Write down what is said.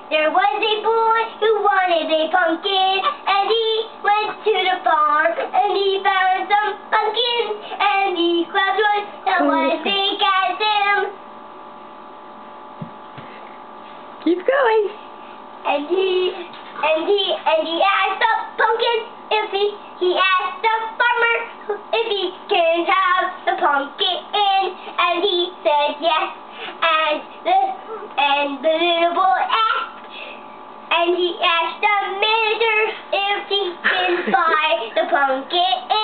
There was a boy who wanted a pumpkin, and he went to the farm, and he found some pumpkins, and he grabbed one that was big as him. Keep going. And he asked the pumpkin if he asked the farmer if he can have the pumpkin, and he said yes. And the little boy asked, and he asked the manager if he can buy the pumpkin.